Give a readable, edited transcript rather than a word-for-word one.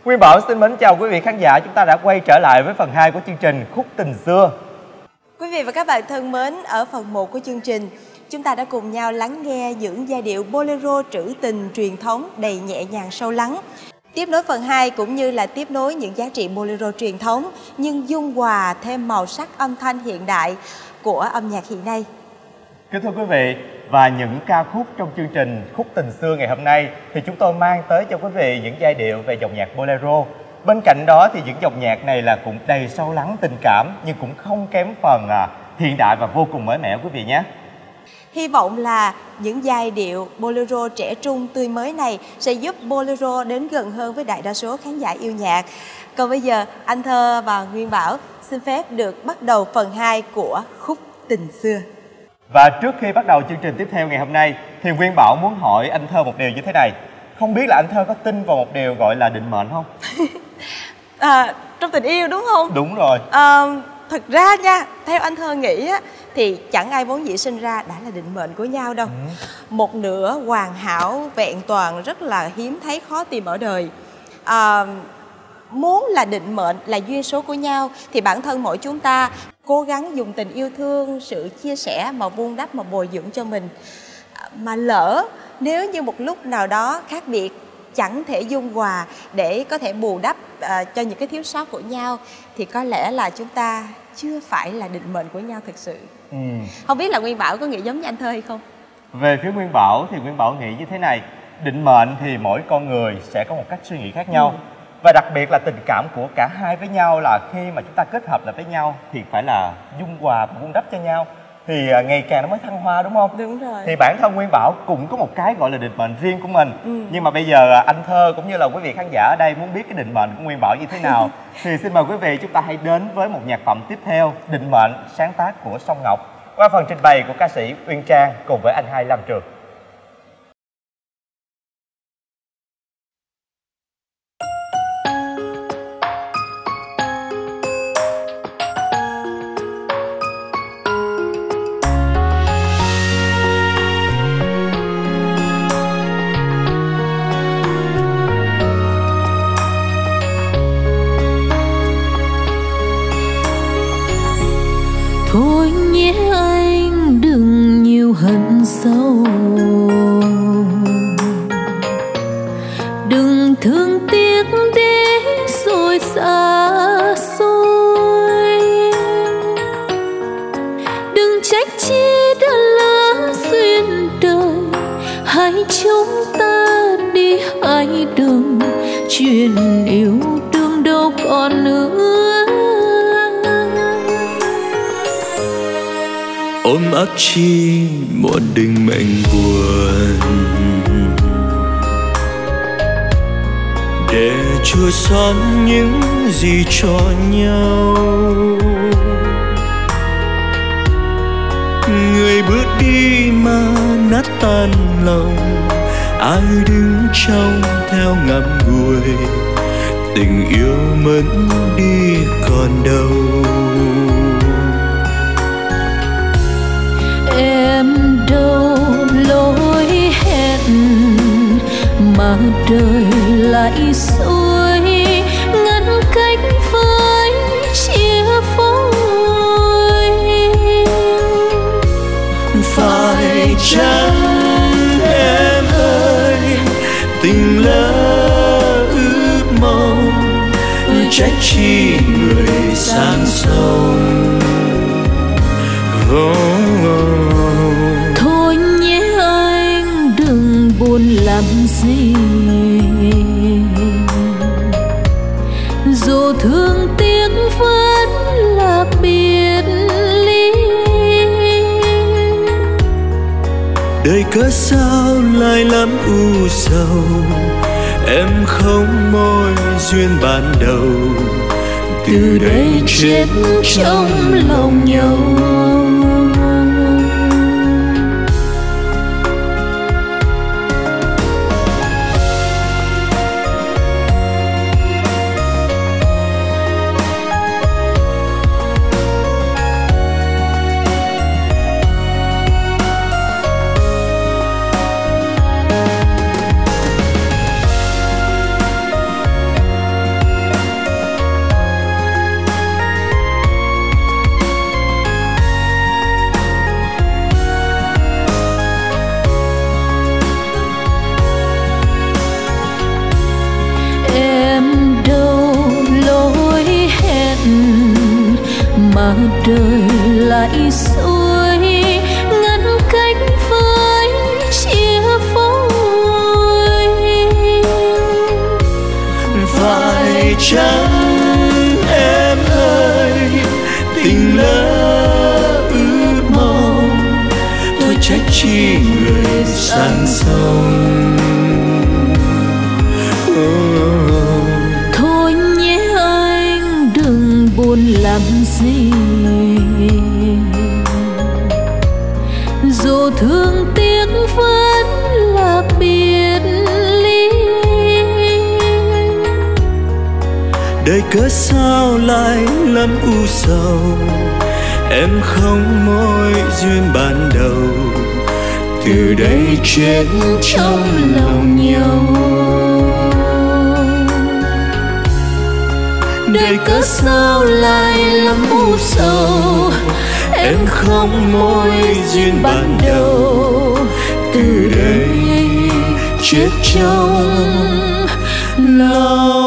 Nguyên Bảo xin mến chào quý vị khán giả, chúng ta đã quay trở lại với phần 2 của chương trình Khúc Tình Xưa. Quý vị và các bạn thân mến, ở phần 1 của chương trình, chúng ta đã cùng nhau lắng nghe những giai điệu bolero trữ tình truyền thống đầy nhẹ nhàng sâu lắng. Tiếp nối phần 2 cũng như là tiếp nối những giá trị bolero truyền thống nhưng dung hòa thêm màu sắc âm thanh hiện đại của âm nhạc hiện nay. Kính thưa quý vị, và những ca khúc trong chương trình Khúc Tình Xưa ngày hôm nay thì chúng tôi mang tới cho quý vị những giai điệu về dòng nhạc bolero. Bên cạnh đó thì những dòng nhạc này là cũng đầy sâu lắng tình cảm nhưng cũng không kém phần hiện đại và vô cùng mới mẻ quý vị nhé. Hy vọng là những giai điệu bolero trẻ trung tươi mới này sẽ giúp bolero đến gần hơn với đại đa số khán giả yêu nhạc. Còn bây giờ, anh Thơ và Nguyên Bảo xin phép được bắt đầu phần 2 của Khúc Tình Xưa. Và trước khi bắt đầu chương trình tiếp theo ngày hôm nay thì Nguyên Bảo muốn hỏi anh Thơ một điều như thế này. Không biết là anh Thơ có tin vào một điều gọi là định mệnh không? Trong tình yêu đúng không? Đúng rồi. Thật ra nha, theo anh Thơ nghĩ á, thì chẳng ai vốn dĩ sinh ra đã là định mệnh của nhau đâu. Một nửa hoàn hảo, vẹn toàn rất là hiếm thấy, khó tìm ở đời. Muốn là định mệnh, là duyên số của nhau thì bản thân mỗi chúng ta cố gắng dùng tình yêu thương, sự chia sẻ mà vun đắp, mà bồi dưỡng cho mình. Mà lỡ nếu như một lúc nào đó khác biệt chẳng thể dung hòa để có thể bù đắp cho những cái thiếu sót của nhau thì có lẽ là chúng ta chưa phải là định mệnh của nhau thực sự. Không biết là Nguyên Bảo có nghĩ giống như anh Thơ hay không? Về phía Nguyên Bảo thì Nguyên Bảo nghĩ như thế này. Định mệnh thì mỗi con người sẽ có một cách suy nghĩ khác nhau. Và đặc biệt là tình cảm của cả hai với nhau là khi mà chúng ta kết hợp lại với nhau thì phải là dung hòa và vun đắp cho nhau thì ngày càng nó mới thăng hoa, đúng không? Đúng rồi. Thì bản thân Nguyên Bảo cũng có một cái gọi là định mệnh riêng của mình. Nhưng mà bây giờ anh Thơ cũng như là quý vị khán giả ở đây muốn biết cái định mệnh của Nguyên Bảo như thế nào thì xin mời quý vị chúng ta hãy đến với một nhạc phẩm tiếp theo, Định Mệnh, sáng tác của Song Ngọc qua phần trình bày của ca sĩ Uyên Trang cùng với anh hai Lam Trường. Thôi nhé anh đừng nhiều hận sâu, đừng thương tiếc để rồi xa xôi, đừng trách chi đã lỡ duyên đời, hãy chúng ta đi hai đường, chuyện yêu đương đâu còn nữa. Ôm ấp chi một định mệnh buồn để chua xót những gì cho nhau. Người bước đi mà nát tan lòng, ai đứng trong theo ngậm ngùi, tình yêu mất đi còn đâu. Em đâu lối hẹn mà đời lại xuôi, ngăn cách với chia phôi. Phải chăng em ơi, tình lỡ ước mong, trách chi người sang sông. Thôi nhé anh đừng buồn làm gì, dù thương tiếc vẫn là biệt ly. Đời cớ sao lại lắm u sầu, em không mối duyên ban đầu, từ đây chết trong lòng nhau. em đâu, lối hẹn mà đời lại xuôi ngăn cách với chia phôi. Phải chăng em ơi, tình lỡ ước mong, thôi trách chi người sang sông. Thôi nhé anh đừng buồn làm gì, dù thương tiếc vẫn là biệt ly. Đời cớ sao lại lắm u sầu, em không mối duyên ban đầu, từ đây chết trong lòng nhau. Đời cớ sao lại lắm u sầu, em không mối duyên ban đầu, từ đây chết trong lòng.